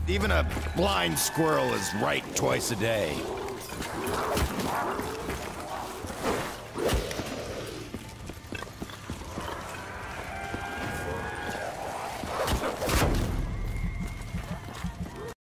Even a blind squirrel is right twice a day.